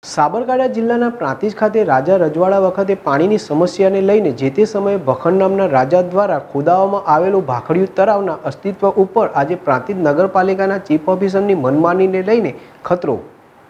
સાબરકાંઠા જિલ્લાના પ્રાંતિજ ખાતે રાજા રજવાડા વખતે પાણીની સમસ્યાને લઈને જે તે સમયે ભખણ નામના રાજા દ્વારા ખોદાવવામાં આવેલું ભાખડિયું તળાવના અસ્તિત્વ ઉપર આજે પ્રાંતિજ નગરપાલિકાના ચીફ ઓફિસરની મનમાનીને લઈને ખતરો।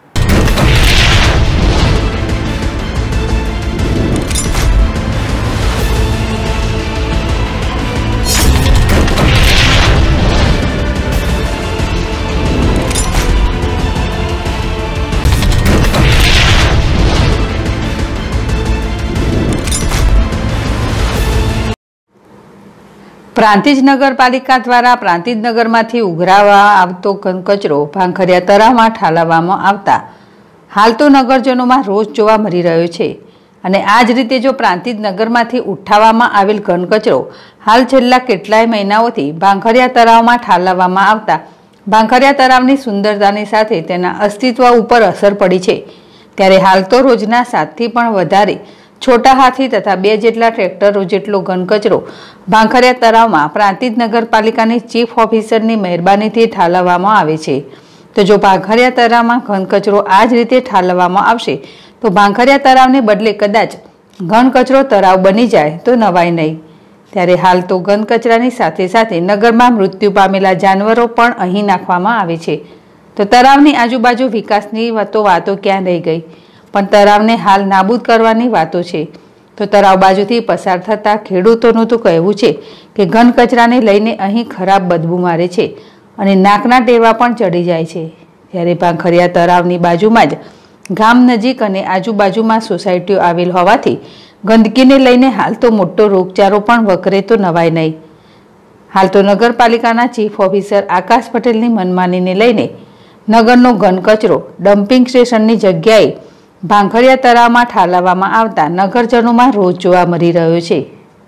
પ્રાંતિજ નગરપાલિકા દ્વારા પ્રાંતિજ નગરમાંથી ઉઘરાવવા આવતો ઘનકચરો ભાંખરિયા તળાવમાં ઠાલવવામાં આવતા હાલ તો નગરજનોમાં રોષ જોવા મળી રહ્યો છે અને આ જ રીતે જો પ્રાંતિજ નગરમાંથી ઉઠાવવામાં આવેલ ઘનકચરો હાલ છેલ્લા કેટલાય મહિનાઓથી ભાંખરિયા તળાવમાં ઠાલવવામાં આવતા ભાંખરિયા તળાવની સુંદરતાની સાથે તેના અસ્તિત્વ ઉપર અસર પડી છે। ત્યારે હાલ તો રોજના 7થી પણ વધારે छोटा हाथी तथा 2 જેટલા ટ્રેક્ટરો જેટલો ઘનકચરો ભાંખરિયા તળાવમાં પ્રાંતિજ નગરપાલિકાની ચીફ ઓફિસરની મહેરબાનીથી ઠાલવવામાં આવે છે। તો જો ભાંખરિયા તળાવમાં ઘનકચરો આ જ રીતે ઠાલવવામાં આવશે તો ભાંખરિયા તળાવને બદલે કદાચ ઘનકચરો તળાવ બની જાય તો નવાય નહીં। ત્યારે હાલ તો ઘનકચરાની સાથે સાથે નગરમાં મૃત્યુ પામેલા જાનવરો પણ અહીં નાખવામાં આવે છે। તો તળાવની આજુબાજુ વિકાસની વાતો ક્યાં રહી ગઈ, પણ તળાવને હાલ નાબૂદ કરવાની વાતો છે। તો તળાવ બાજુથી પસાર થતા ખેડૂતોનું તો કહેવું છે કે ઘન કચરાને લઈને અહીં ખરાબ બદબૂ મારે છે અને નાકના ટેવા પણ ચડી જાય છે। ત્યારે ભાંખરિયા તળાવની બાજુમાં જ ગામ નજીક અને આજુબાજુમાં સોસાયટીઓ આવેલ હોવાથી ગંદકીને લઈને હાલ તો મોટો રોગચાળો પણ વકરે તો નવાય નહીં। હાલ તો નગરપાલિકાના ચીફ ઓફિસર આકાશ પટેલની મનમાનીને લઈને નગરનો ઘન કચરો ડમ્પિંગ સ્ટેશનની જગ્યાએ ભાંખરિયા તળાવમાં ઠાલવવામાં આવતા નગરજનોમાં રોષ જોવા મળી રહ્યો છે।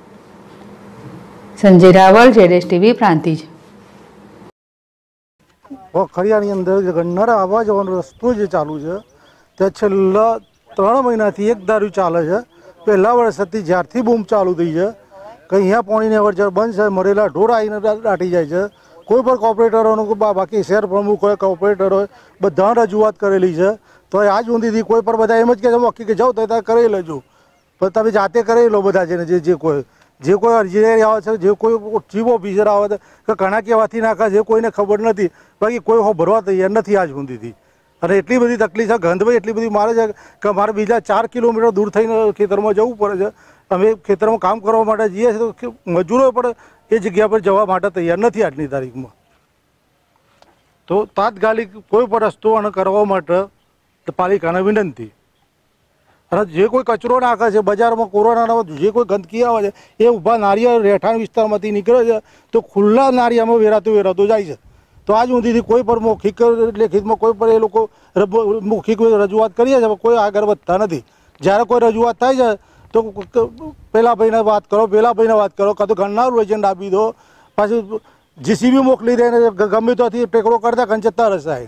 સંજય રાવલ, ZSTV, પ્રાંતિજ। ભાંખરિયાની અંદર ગન્નારા આવવા જવાનો રસ્તો જે ચાલુ છે તે છેલ્લા 3 મહિનાથી એક ધાર્યું ચાલે છે। પહેલા વર્ષથી જ્યારથી બૂમ ચાલુ થઈ છે કે અહીંયા પાણીની અવરજવર બંધ છે, મરેલા ઢોર આવીને દાટી જાય છે। કોઈ પણ કોર્પોરેટરોનું બાકી શહેર પ્રમુખ હોય, કોર્પોરેટર હોય, બધા રજૂઆત કરેલી છે। તો આજ સુધીથી કોઈ પણ બધા એમ જ કે વકીલ કે જાઓ તો ત્યાં કરી લેજો, પણ તમે જાતે કરી લો બધા છે ને જે કોઈ અરજી આવે છે, જે કોઈ ચીફ ઓફિસર આવે છે કે ઘણા કહેવાથી નાખે છે કોઈને ખબર નથી, બાકી કોઈ ભરવા તૈયાર નથી આજ સુધીથી। અને એટલી બધી તકલીફ છે, ગંધ એટલી બધી મારે છે કે અમારે બીજા 4 કિલોમીટર દૂર થઈને ખેતરમાં જવું પડે છે। અમે ખેતરમાં કામ કરવા માટે જઈએ છીએ તો મજૂરો પણ એ જગ્યા પર જવા માટે તૈયાર નથી આજની તારીખમાં। તો તાત્કાલિક કોઈ પણ રસ્તો અને કરવા માટે પાલિકાને વિનંતી। અને જે કોઈ કચરો નાખે છે બજારમાં, કોરોનાના જે કોઈ ગંદકી આવે છે એ ઊભા નારિયેળ રહેઠાણ વિસ્તારમાંથી નીકળે છે તો ખુલ્લા નારિયામાં વેરાતો જાય છે। તો આજ સુધીથી કોઈ પણ મૌખિક લેખિતમાં કોઈ પણ એ લોકો મૌખિક રજૂઆત કરીએ છીએ, કોઈ આગળ વધતા નથી। જ્યારે કોઈ રજૂઆત થાય છે તો પેલા ભાઈને વાત કરો કાં તો ગણનારું એજન્ટ આપી દો, પાછું JCB મોકલી દે ગમે ત્યાંથી ટેકડો કરતા કંઈ જતા રહેશે।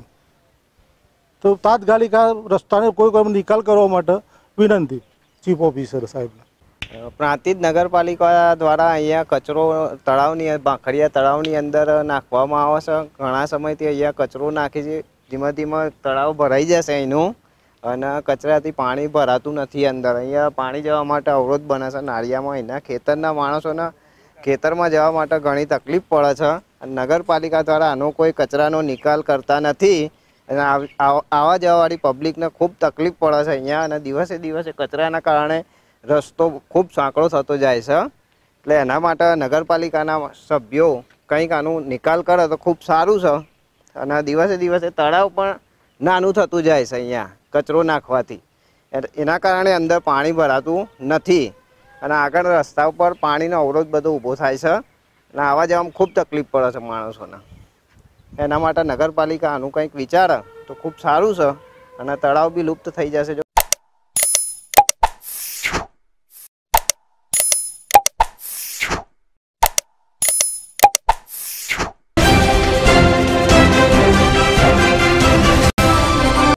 તો તાત્કાલિક આ રસ્તાને કોઈ નિકાલ કરવા માટે વિનંતી ચીફ ઓફિસર સાહેબને। પ્રાંતિજ નગરપાલિકા દ્વારા અહીંયા કચરો તળાવની ભાંખરિયા તળાવની અંદર નાખવામાં આવે છે। ઘણા સમયથી અહીંયા કચરો નાખે છે, ધીમે ધીમે તળાવ ભરાઈ જશે અહીંનું અને કચરાથી પાણી ભરાતું નથી અંદર। અહીંયા પાણી જવા માટે અવરોધ બને છે નાળિયામાં। અહીંના ખેતરના માણસોના ખેતરમાં જવા માટે ઘણી તકલીફ પડે છે અને નગરપાલિકા દ્વારા આનો કોઈ કચરાનો નિકાલ કરતા નથી અને આવા જવાવાળી પબ્લિકને ખૂબ તકલીફ પડે છે અહીંયા। અને દિવસે દિવસે કચરાના કારણે રસ્તો ખૂબ સાંકડો થતો જાય છે। એટલે એના માટે નગરપાલિકાના સભ્યો કંઈક આનું નિકાલ કરે તો ખૂબ સારું છે। અને દિવસે દિવસે તળાવ પણ નાનું થતું જાય છે અહીંયા કચરો નાખવાથી। એના કારણે અંદર પાણી ભરાતું નથી અને આગળ રસ્તા ઉપર પાણીનો અવરોધ બધો ઊભો થાય છે અને આવવા જવામાં ખૂબ તકલીફ પડે છે માણસોને। એના માટે નગરપાલિકા આનું કંઈક વિચારે તો ખૂબ સારું છે અને તળાવ બી લુપ્ત થઈ જશે જો